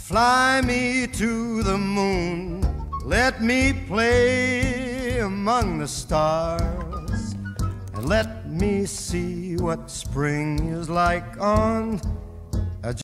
Fly me to the moon, let me play among the stars, and let me see what spring is like on